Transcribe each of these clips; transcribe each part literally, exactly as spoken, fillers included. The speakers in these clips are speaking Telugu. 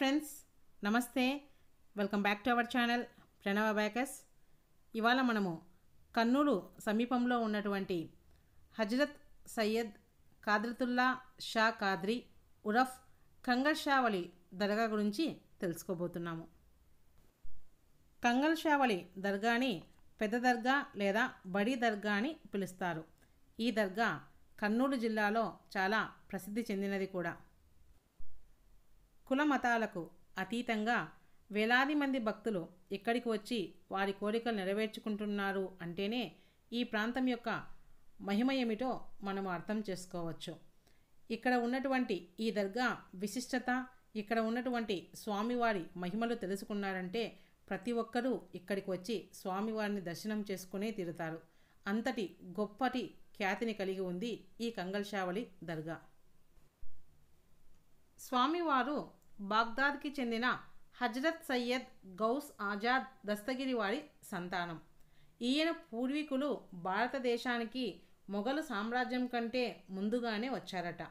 ఫ్రెండ్స్, నమస్తే. Welcome back to our channel Pranava abacus. ఇవాళ మనము కర్నూలు సమీపంలో ఉన్నటువంటి హజరత్ సయ్యద్ ఖాద్రతుల్లా షా ఖాద్రీ ఉరఫ్ కంగల్ షా వలి దర్గా గురించి తెలుసుకోబోతున్నాము. కంగల్ షా వలి దర్గాని పెద్ద దర్గా లేదా బడి దర్గా అని పిలుస్తారు. ఈ దర్గా కర్నూలు జిల్లాలో చాలా ప్రసిద్ధి చెందినది కూడా. కుల మతాలకు అతీతంగా వేలాది మంది భక్తులు ఇక్కడికి వచ్చి వారి కోరికలు నెరవేర్చుకుంటున్నారు అంటేనే ఈ ప్రాంతం యొక్క మహిమ ఏమిటో మనము అర్థం చేసుకోవచ్చు. ఇక్కడ ఉన్నటువంటి ఈ దర్గా విశిష్టత, ఇక్కడ ఉన్నటువంటి స్వామివారి మహిమలు తెలుసుకున్నారంటే ప్రతి ఒక్కరూ ఇక్కడికి వచ్చి స్వామివారిని దర్శనం చేసుకునే తీరుతారు. అంతటి గొప్పటి ఖ్యాతిని కలిగి ఉంది ఈ కంగల్ షా వలి దర్గా. స్వామివారు బాగ్దాద్కి చెందిన హజరత్ సయ్యద్ గౌస్ ఆజాద్ దస్తగిరి వారి సంతానం. ఈయన పూర్వీకులు భారతదేశానికి మొఘలు సామ్రాజ్యం కంటే ముందుగానే వచ్చారట.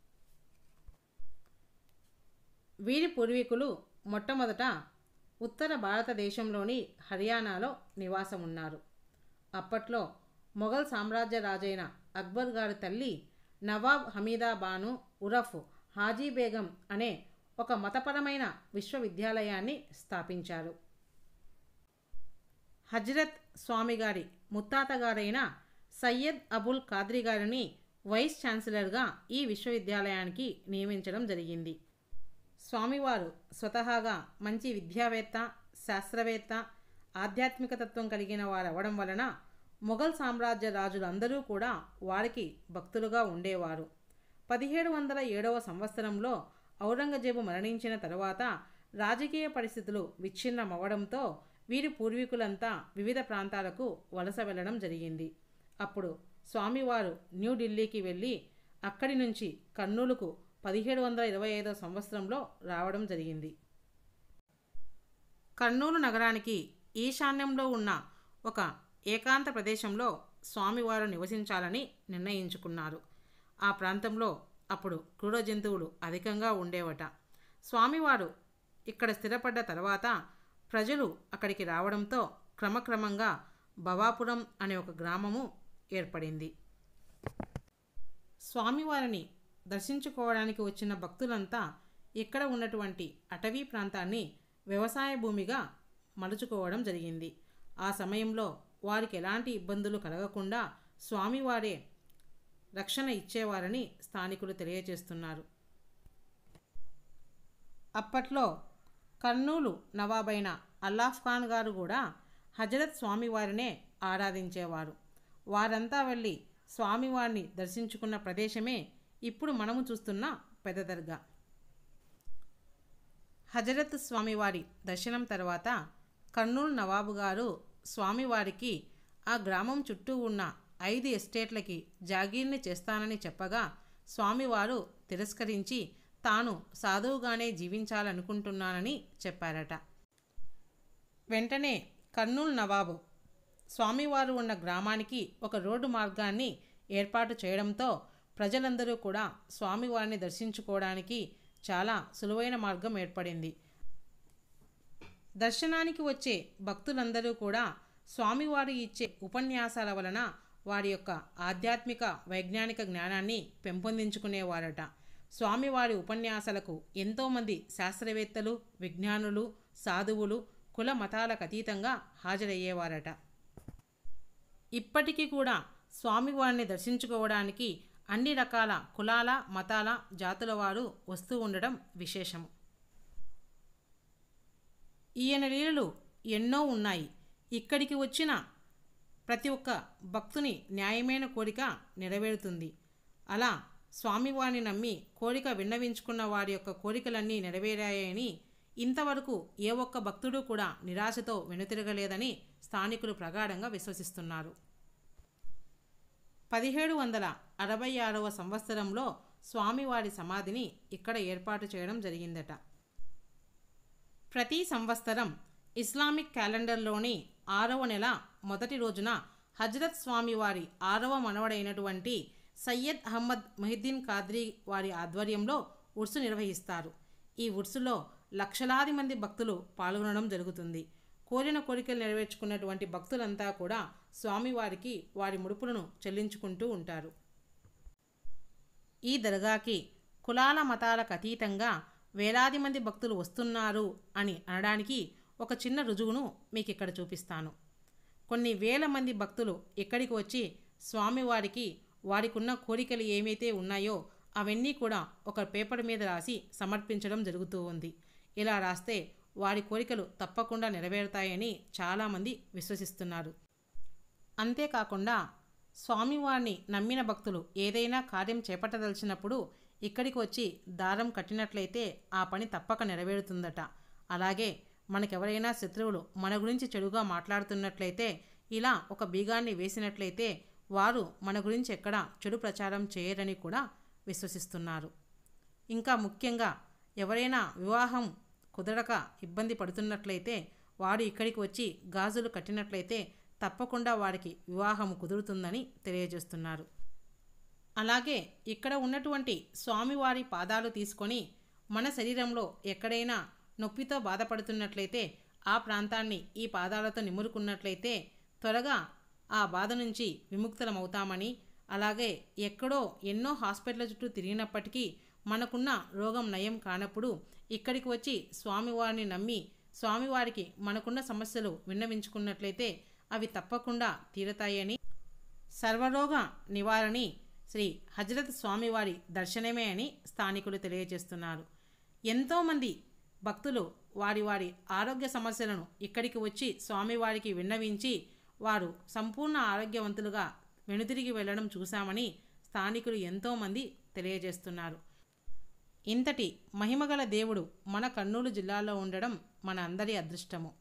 వీరి పూర్వీకులు మొట్టమొదట ఉత్తర భారతదేశంలోని హర్యానాలో నివాసం ఉన్నారు. అప్పట్లో మొఘల్ సామ్రాజ్య రాజైన అక్బర్ గారి తల్లి నవాబ్ హమీదా బాను ఉరఫ్ హాజీ బేగం అనే ఒక మతపరమైన విశ్వవిద్యాలయాన్ని స్థాపించారు. హజ్రత్ స్వామి గారి ముత్తాత గారైన సయ్యద్ అబుల్ ఖాద్రీ గారిని వైస్ ఛాన్సలర్గా ఈ విశ్వవిద్యాలయానికి నియమించడం జరిగింది. స్వామివారు స్వతహాగా మంచి విద్యావేత్త, శాస్త్రవేత్త, ఆధ్యాత్మిక తత్వం కలిగిన వారవడం వలన మొఘల్ సామ్రాజ్య రాజులందరూ కూడా వారికి భక్తులుగా ఉండేవారు. పదిహేడు వందల ఏడవ సంవత్సరంలో ఔరంగజేబు మరణించిన తరువాత రాజకీయ పరిస్థితులు విచ్ఛిన్నమవ్వడంతో వీరి పూర్వీకులంతా వివిధ ప్రాంతాలకు వలస వెళ్ళడం జరిగింది. అప్పుడు స్వామివారు న్యూఢిల్లీకి వెళ్ళి అక్కడి నుంచి కర్నూలుకు పదిహేడు వందల ఇరవై ఐదవ సంవత్సరంలో రావడం జరిగింది. కర్నూలు నగరానికి ఈశాన్యంలో ఉన్న ఒక ఏకాంత ప్రదేశంలో స్వామివారు నివసించాలని నిర్ణయించుకున్నారు. ఆ ప్రాంతంలో అప్పుడు క్రూర జంతువులు అధికంగా ఉండేవట. స్వామివారు ఇక్కడ స్థిరపడ్డ తర్వాత ప్రజలు అక్కడికి రావడంతో క్రమక్రమంగా భవాపురం అనే ఒక గ్రామము ఏర్పడింది. స్వామివారిని దర్శించుకోవడానికి వచ్చిన భక్తులంతా ఇక్కడ ఉన్నటువంటి అటవీ ప్రాంతాన్ని వ్యవసాయ భూమిగా మలుచుకోవడం జరిగింది. ఆ సమయంలో వారికి ఎలాంటి ఇబ్బందులు కలగకుండా స్వామివారే రక్షణ ఇచ్చేవారని స్థానికులు తెలియజేస్తున్నారు. అప్పట్లో కర్నూలు నవాబైన అల్లాఫ్ ఖాన్ గారు కూడా హజరత్ స్వామివారినే ఆరాధించేవారు. వారంతా వెళ్ళి స్వామివారిని దర్శించుకున్న ప్రదేశమే ఇప్పుడు మనము చూస్తున్న పెద్ద దర్గా. హజరత్ స్వామివారి దర్శనం తర్వాత కర్నూలు నవాబు గారు స్వామివారికి ఆ గ్రామం చుట్టూ ఉన్న ఐదు ఎస్టేట్లకి జాగీర్ని చేస్తానని చెప్పగా స్వామివారు తిరస్కరించి తాను సాధువుగానే జీవించాలనుకుంటున్నానని చెప్పారట. వెంటనే కర్నూలు నవాబు స్వామివారు ఉన్న గ్రామానికి ఒక రోడ్డు మార్గాన్ని ఏర్పాటు చేయడంతో ప్రజలందరూ కూడా స్వామివారిని దర్శించుకోవడానికి చాలా సులువైన మార్గం ఏర్పడింది. దర్శనానికి వచ్చే భక్తులందరూ కూడా స్వామివారు ఇచ్చే ఉపన్యాసాల వలన వారి యొక్క ఆధ్యాత్మిక వైజ్ఞానిక జ్ఞానాన్ని పెంపొందించుకునేవారట. స్వామివారి ఉపన్యాసాలకు ఎంతోమంది శాస్త్రవేత్తలు, విజ్ఞానులు, సాధువులు కుల మతాలకు అతీతంగా హాజరయ్యేవారట. ఇప్పటికీ కూడా స్వామివారిని దర్శించుకోవడానికి అన్ని రకాల కులాల, మతాల, జాతుల వారు వస్తూ ఉండడం విశేషము. ఈయన లీలలు ఎన్నో ఉన్నాయి. ఇక్కడికి వచ్చిన ప్రతి ఒక్క భక్తుని న్యాయమైన కోరిక నెరవేరుతుంది. అలా స్వామివారిని నమ్మి కోరిక విన్నవించుకున్న వారి యొక్క కోరికలన్నీ నెరవేరాయని, ఇంతవరకు ఏ ఒక్క భక్తుడు కూడా నిరాశతో వెనుతిరగలేదని స్థానికులు ప్రగాఢంగా విశ్వసిస్తున్నారు. పదిహేడు వందల అరవై ఆరవ సంవత్సరంలో స్వామివారి సమాధిని ఇక్కడ ఏర్పాటు చేయడం జరిగిందట. ప్రతి సంవత్సరం ఇస్లామిక్ క్యాలెండర్లోని ఆరవ నెల మొదటి రోజున హజ్రత్ స్వామివారి ఆరవ మనవడైనటువంటి సయ్యద్ అహ్మద్ మొహిద్దీన్ ఖాద్రీ వారి ఆధ్వర్యంలో ఉర్సు నిర్వహిస్తారు. ఈ ఉర్సులో లక్షలాది మంది భక్తులు పాల్గొనడం జరుగుతుంది. కోరిన కోరికలు నెరవేర్చుకున్నటువంటి భక్తులంతా కూడా స్వామివారికి వారి ముడుపులను చెల్లించుకుంటూ ఉంటారు. ఈ దర్గాకి కులాల మతాలకు అతీతంగా వేలాది మంది భక్తులు వస్తున్నారు అని అనడానికి ఒక చిన్న రుజువును మీకు ఇక్కడ చూపిస్తాను. కొన్ని వేల మంది భక్తులు ఇక్కడికి వచ్చి స్వామివారికి వారికున్న కోరికలు ఏమైతే ఉన్నాయో అవన్నీ కూడా ఒక పేపర్ మీద రాసి సమర్పించడం జరుగుతూ ఉంది. ఇలా రాస్తే వారి కోరికలు తప్పకుండా నెరవేరుతాయని చాలామంది విశ్వసిస్తున్నారు. అంతేకాకుండా స్వామివారిని నమ్మిన భక్తులు ఏదైనా కార్యం చేపట్టదలిచినప్పుడు ఇక్కడికి వచ్చి దారం కట్టినట్లయితే ఆ పని తప్పక నెరవేరుతుందట. అలాగే మనకెవరైనా శత్రువులు మన గురించి చెడుగా మాట్లాడుతున్నట్లయితే ఇలా ఒక బీగాన్ని వేసినట్లయితే వారు మన గురించి ఎక్కడ చెడు ప్రచారం చేయరని కూడా విశ్వసిస్తున్నారు. ఇంకా ముఖ్యంగా ఎవరైనా వివాహం కుదరక ఇబ్బంది పడుతున్నట్లయితే వారు ఇక్కడికి వచ్చి గాజులు కట్టినట్లయితే తప్పకుండా వారికి వివాహం కుదురుతుందని తెలియజేస్తున్నారు. అలాగే ఇక్కడ ఉన్నటువంటి స్వామివారి పాదాలు తీసుకొని మన శరీరంలో ఎక్కడైనా నొప్పితో బాధపడుతున్నట్లయితే ఆ ప్రాంతాన్ని ఈ పాదాలతో నిమురుకున్నట్లయితే త్వరగా ఆ బాధ నుంచి విముక్తులమవుతామని, అలాగే ఎక్కడో ఎన్నో హాస్పిటల్ చుట్టూ తిరిగినప్పటికీ మనకున్న రోగం నయం కానప్పుడు ఇక్కడికి వచ్చి స్వామివారిని నమ్మి స్వామివారికి మనకున్న సమస్యలు విన్నవించుకున్నట్లయితే అవి తప్పకుండా తీరతాయని, సర్వరోగ నివారణి శ్రీ హజరత్ స్వామివారి దర్శనమే అని స్థానికులు తెలియజేస్తున్నారు. ఎంతోమంది భక్తులు వారి వారి ఆరోగ్య సమస్యలను ఇక్కడికి వచ్చి స్వామివారికి విన్నవించి వారు సంపూర్ణ ఆరోగ్యవంతులుగా వెనుతిరిగి వెళ్ళడం చూశామని స్థానికులు ఎంతోమంది తెలియజేస్తున్నారు. ఇంతటి మహిమగల దేవుడు మన కర్నూలు జిల్లాలో ఉండడం మన అందరి అదృష్టము.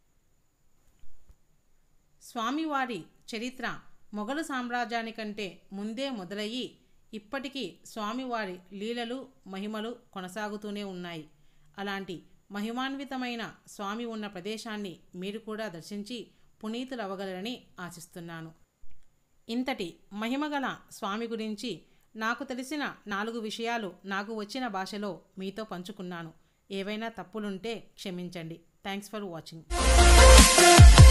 స్వామివారి చరిత్ర మొఘలు సామ్రాజ్యానికంటే ముందే మొదలయ్యి ఇప్పటికీ స్వామివారి లీలలు మహిమలు కొనసాగుతూనే ఉన్నాయి. అలాంటి మహిమాన్వితమైన స్వామి ఉన్న ప్రదేశాన్ని మీరు కూడా దర్శించి పునీతులవ్వగలరని ఆశిస్తున్నాను. ఇంతటి మహిమగల స్వామి గురించి నాకు తెలిసిన నాలుగు విషయాలు నాకు వచ్చిన భాషలో మీతో పంచుకున్నాను. ఏవైనా తప్పులుంటే క్షమించండి. Thanks for watching.